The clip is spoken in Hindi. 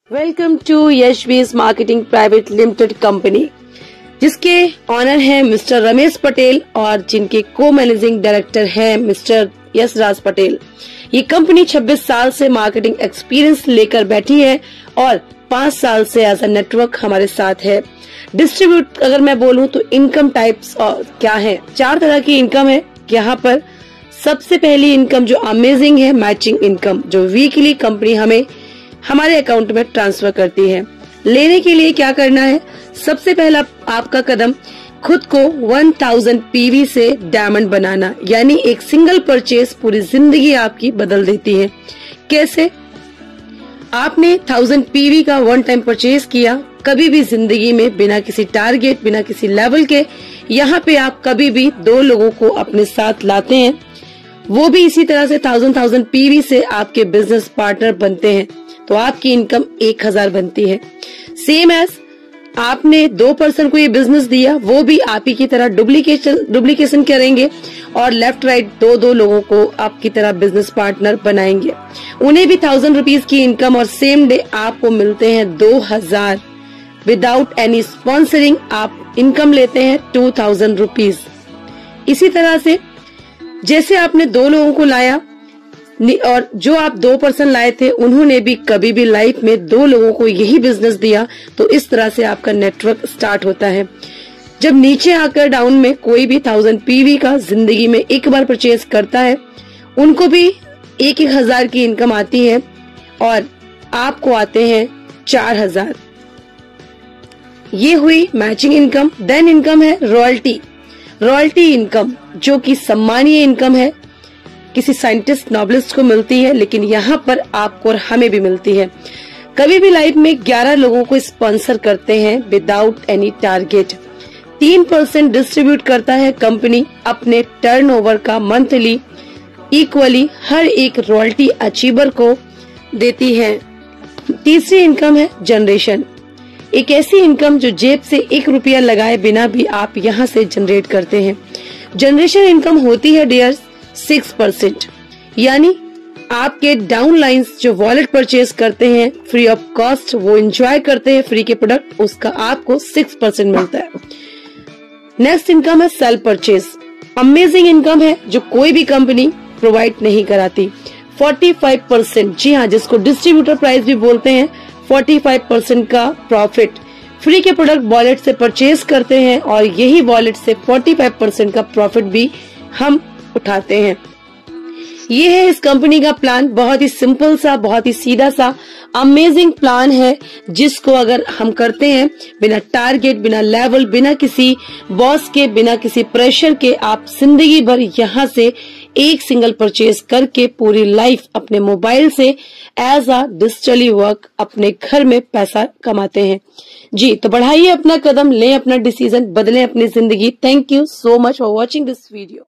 Welcome to Yashvis marketing private limited company, जिसके ऑनर हैं मिस्टर रमेश पटेल और जिनके को मैनेजिंग डायरेक्टर हैं मिस्टर यशराज पटेल। ये कंपनी 26 साल से मार्केटिंग एक्सपीरियंस लेकर बैठी है और 5 साल से एज अ नेटवर्क हमारे साथ है। डिस्ट्रीब्यूट अगर मैं बोलूं तो इनकम टाइप्स क्या है, 4 तरह की इनकम है यहाँ पर। सबसे पहली इनकम जो अमेजिंग है, मैचिंग इनकम, जो वीकली कंपनी हमें हमारे अकाउंट में ट्रांसफर करती है। लेने के लिए क्या करना है, सबसे पहला आपका कदम खुद को 1000 पीवी से डायमंड बनाना, यानी एक सिंगल परचेज पूरी जिंदगी आपकी बदल देती है। कैसे? आपने 1000 पीवी का वन टाइम परचेज किया, कभी भी जिंदगी में बिना किसी टारगेट, बिना किसी लेवल के, यहाँ पे आप कभी भी 2 लोगों को अपने साथ लाते हैं, वो भी इसी तरह से 1000 पीवी से आपके बिजनेस पार्टनर बनते हैं, तो आपकी इनकम 1000 बनती है। सेम एज आपने 2 पर्सन को ये बिजनेस दिया, वो भी आप ही की तरह डुप्लीकेशन करेंगे और लेफ्ट राइट 2 लोगों को आपकी तरह बिजनेस पार्टनर बनाएंगे। उन्हें भी 1000 रुपीज की इनकम और सेम डे आपको मिलते हैं 2000। विदाउट एनी स्पॉन्सरिंग आप इनकम लेते हैं 2000 रुपीज। इसी तरह से जैसे आपने 2 लोगों को लाया और जो आप 2 पर्सन लाए थे उन्होंने भी कभी भी लाइफ में 2 लोगों को यही बिजनेस दिया, तो इस तरह से आपका नेटवर्क स्टार्ट होता है। जब नीचे आकर डाउन में कोई भी 1000 पीवी का जिंदगी में एक बार परचेज करता है, उनको भी 1000 की इनकम आती है और आपको आते हैं 4000। ये हुई मैचिंग इनकम। देन इनकम है रॉयल्टी इनकम, जो कि सम्मानीय इनकम है, किसी साइंटिस्ट नॉबलिस्ट को मिलती है, लेकिन यहाँ पर आपको और हमें भी मिलती है। कभी भी लाइफ में 11 लोगों को स्पॉन्सर करते हैं विदाउट एनी टारगेट। 3% डिस्ट्रीब्यूट करता है कंपनी अपने टर्नओवर का मंथली, इक्वली हर एक रॉयल्टी अचीवर को देती है। तीसरी इनकम है जनरेशन, एक ऐसी इनकम जो जेब से 1 रुपया लगाए बिना भी आप यहाँ से जनरेट करते हैं। जनरेशन इनकम होती है डियर्स 6%, यानी आपके डाउन लाइन्स जो वॉलेट परचेज करते हैं फ्री ऑफ कॉस्ट, वो एंजॉय करते हैं फ्री के प्रोडक्ट, उसका आपको 6% मिलता है। नेक्स्ट इनकम है सेल्फ परचेज। अमेजिंग इनकम है जो कोई भी कंपनी प्रोवाइड नहीं कराती। 45%, जी हाँ, जिसको डिस्ट्रीब्यूटर प्राइस भी बोलते हैं, 45% का प्रॉफिट फ्री के प्रोडक्ट वॉलेट से परचेज करते हैं और यही वॉलेट से 45% का प्रॉफिट भी हम उठाते हैं। ये है इस कंपनी का प्लान। बहुत ही सिंपल सा, बहुत ही सीधा सा अमेजिंग प्लान है, जिसको अगर हम करते हैं बिना टारगेट, बिना लेवल, बिना किसी बॉस के, बिना किसी प्रेशर के, आप जिंदगी भर यहाँ से एक सिंगल परचेज करके पूरी लाइफ अपने मोबाइल से एज अ डिजिटली वर्क अपने घर में पैसा कमाते हैं। जी, तो बढ़ाइए अपना कदम, लें अपना डिसीजन, बदलें अपनी जिंदगी। Thank you so much for watching this video.